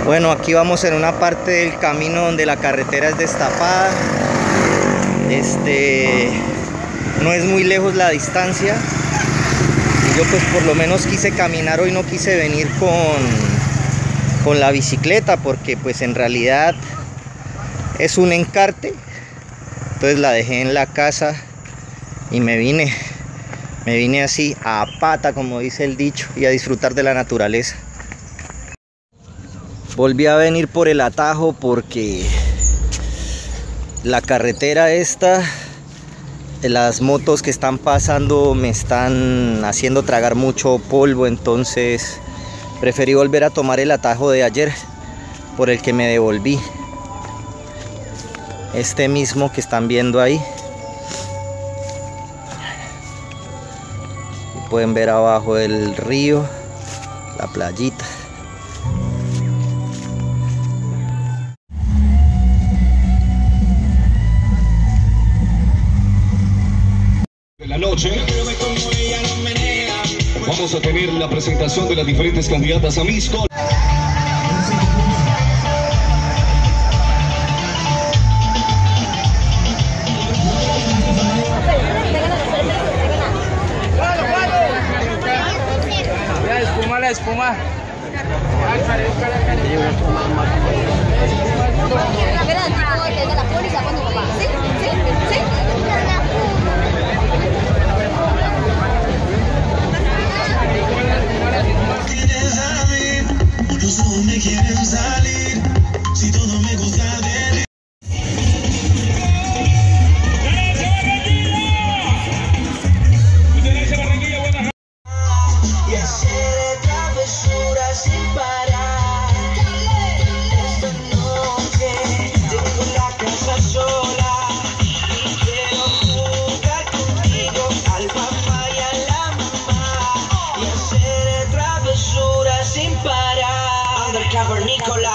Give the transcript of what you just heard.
Bueno, aquí vamos en una parte del camino donde la carretera es destapada. No es muy lejos la distancia. Y yo pues por lo menos quise caminar hoy, no quise venir con la bicicleta, porque pues en realidad es un encarte. Entonces la dejé en la casa y me vine así a pata, como dice el dicho, y a disfrutar de la naturaleza. Volví a venir por el atajo porque la carretera esta, las motos que están pasando me están haciendo tragar mucho polvo, entonces preferí volver a tomar el atajo de ayer, por el que me devolví. Este mismo que están viendo ahí. Y pueden ver abajo el río, la playita. La noche vamos a tener la presentación de las diferentes candidatas a Miss Col. La espuma. Me quieren salir, si todo me gusta de y hacer travesuras sin parar. Esta noche tengo la casa sola y quiero jugar contigo al papá y a la mamá y hacer travesuras sin parar. Cavernícola.